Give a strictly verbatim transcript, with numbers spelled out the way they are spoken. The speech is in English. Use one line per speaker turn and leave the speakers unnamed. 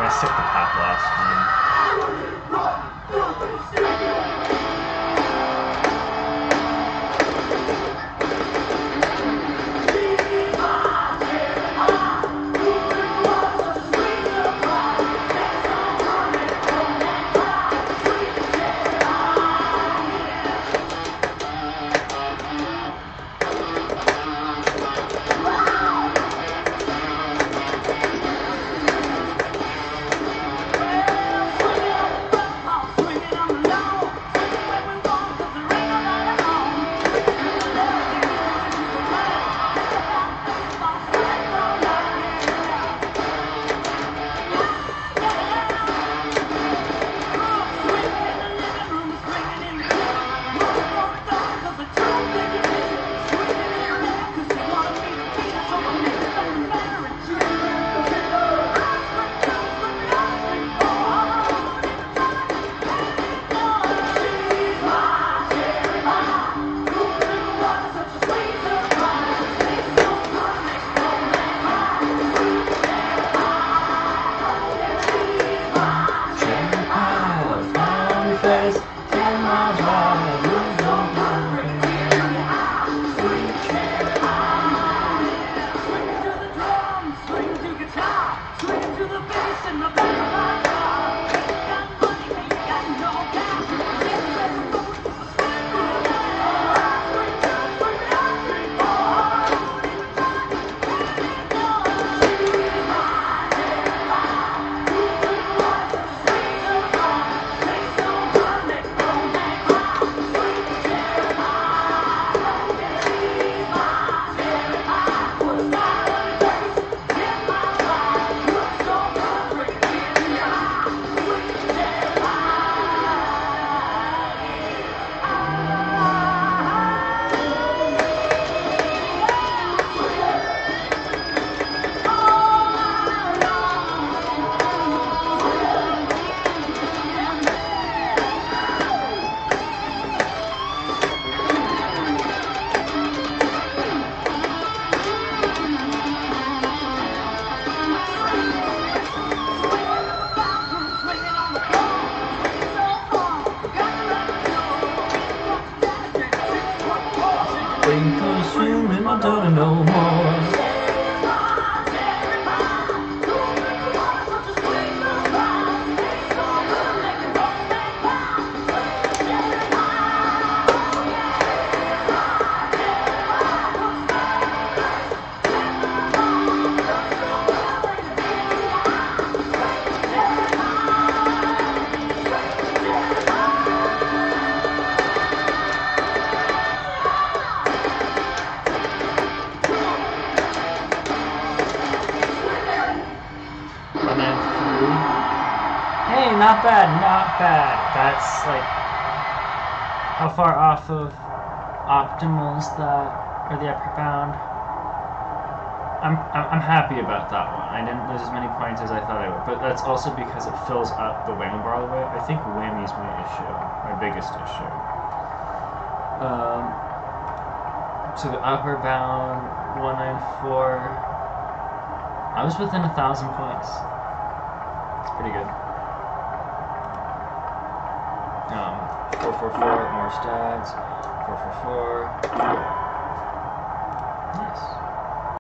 I skipped the path last time.
Swimming, I don't know more. Hey, not bad, not bad. That's like, how far off of optimal is that, or the upper bound? I'm, I'm happy about that one. I didn't lose as many points as I thought I would, but that's also because it fills up the whammy bar all the way. I think whammy's my issue, my biggest issue. Um, so the upper bound, one ninety-four. I was within a thousand points. It's pretty good. Um, four four four, more stats, four four four.